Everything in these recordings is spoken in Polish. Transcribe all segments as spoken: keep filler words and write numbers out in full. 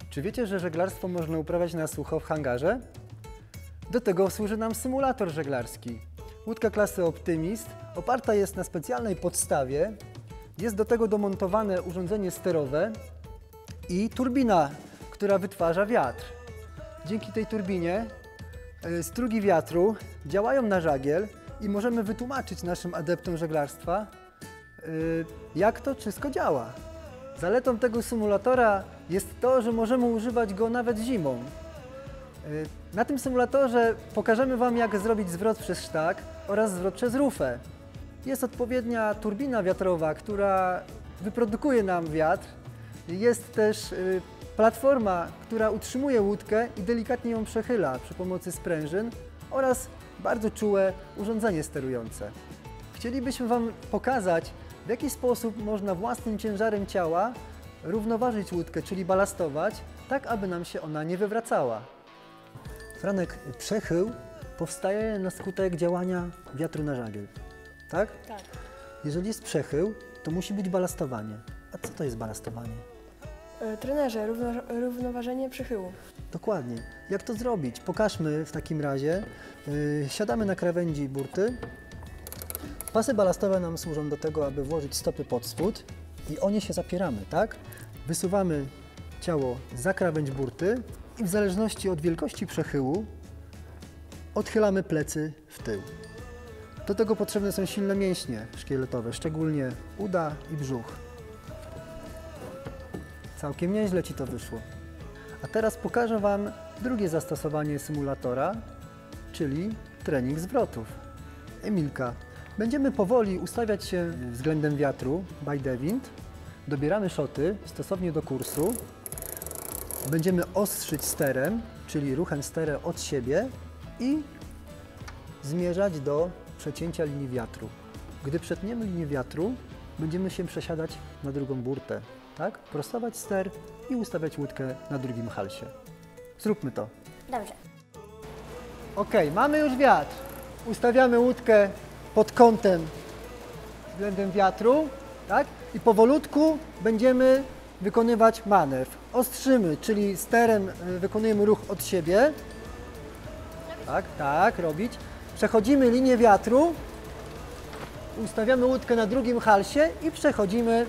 Czy wiecie, że żeglarstwo można uprawiać na sucho w hangarze? Do tego służy nam symulator żeglarski. Łódka klasy Optymist oparta jest na specjalnej podstawie. Jest do tego domontowane urządzenie sterowe i turbina, która wytwarza wiatr. Dzięki tej turbinie strugi wiatru działają na żagiel i możemy wytłumaczyć naszym adeptom żeglarstwa, jak to wszystko działa. Zaletą tego symulatora jest to, że możemy używać go nawet zimą. Na tym symulatorze pokażemy Wam, jak zrobić zwrot przez sztak oraz zwrot przez rufę. Jest odpowiednia turbina wiatrowa, która wyprodukuje nam wiatr. Jest też platforma, która utrzymuje łódkę i delikatnie ją przechyla przy pomocy sprężyn oraz bardzo czułe urządzenie sterujące. Chcielibyśmy Wam pokazać, w jaki sposób można własnym ciężarem ciała równoważyć łódkę, czyli balastować, tak aby nam się ona nie wywracała. Franek, przechył powstaje na skutek działania wiatru na żagiel, tak? Tak. Jeżeli jest przechył, to musi być balastowanie. A co to jest balastowanie? E, trenerze, równo, równoważenie przechyłu. Dokładnie. Jak to zrobić? Pokażmy w takim razie. Yy, siadamy na krawędzi burty. Pasy balastowe nam służą do tego, aby włożyć stopy pod spód i o nie się zapieramy, tak? Wysuwamy ciało za krawędź burty i w zależności od wielkości przechyłu odchylamy plecy w tył. Do tego potrzebne są silne mięśnie szkieletowe, szczególnie uda i brzuch. Całkiem nieźle Ci to wyszło. A teraz pokażę Wam drugie zastosowanie symulatora, czyli trening zwrotów. Emilka, będziemy powoli ustawiać się względem wiatru by the wind. Dobieramy szoty stosownie do kursu. Będziemy ostrzyć sterem, czyli ruchem sterem od siebie i zmierzać do przecięcia linii wiatru. Gdy przetniemy linię wiatru, będziemy się przesiadać na drugą burtę, tak? Prostować ster i ustawiać łódkę na drugim halsie. Zróbmy to. Dobrze. Ok, mamy już wiatr. Ustawiamy łódkę pod kątem względem wiatru, tak? I powolutku będziemy wykonywać manewr. Ostrzymy, czyli sterem wykonujemy ruch od siebie. Tak, tak, robić. Przechodzimy linię wiatru, ustawiamy łódkę na drugim halsie i przechodzimy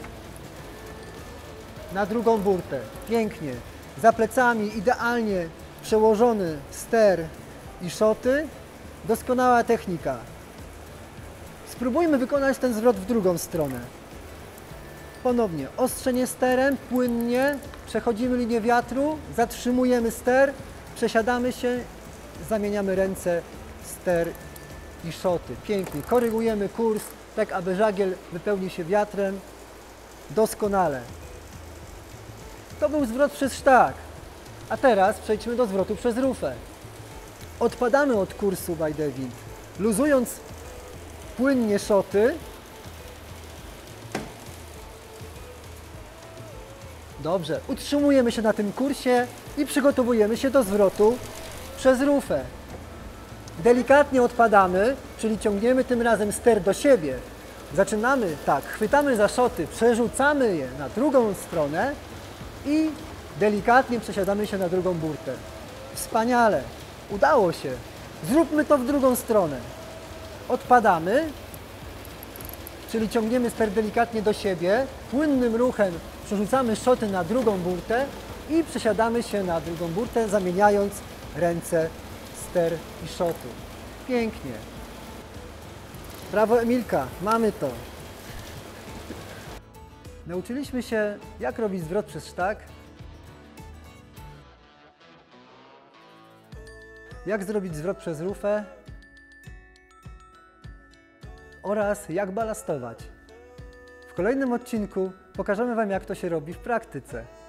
na drugą burtę. Pięknie. Za plecami idealnie przełożony ster i szoty. Doskonała technika. Spróbujmy wykonać ten zwrot w drugą stronę. Ponownie ostrzenie sterem, płynnie, przechodzimy linię wiatru, zatrzymujemy ster, przesiadamy się, zamieniamy ręce, ster i szoty. Pięknie. Korygujemy kurs, tak aby żagiel wypełnił się wiatrem. Doskonale. To był zwrot przez sztak. A teraz przejdźmy do zwrotu przez rufę. Odpadamy od kursu by the wind, luzując płynnie szoty. Dobrze, utrzymujemy się na tym kursie i przygotowujemy się do zwrotu przez rufę. Delikatnie odpadamy, czyli ciągniemy tym razem ster do siebie. Zaczynamy tak, chwytamy za szoty, przerzucamy je na drugą stronę i delikatnie przesiadamy się na drugą burtę. Wspaniale, udało się. Zróbmy to w drugą stronę. Odpadamy, czyli ciągniemy ster delikatnie do siebie, płynnym ruchem przerzucamy szoty na drugą burtę i przesiadamy się na drugą burtę, zamieniając ręce, ster i szoty. Pięknie. Brawo Emilka, mamy to. Nauczyliśmy się, jak robić zwrot przez sztak, jak zrobić zwrot przez rufę oraz jak balastować. W kolejnym odcinku pokażemy Wam, jak to się robi w praktyce.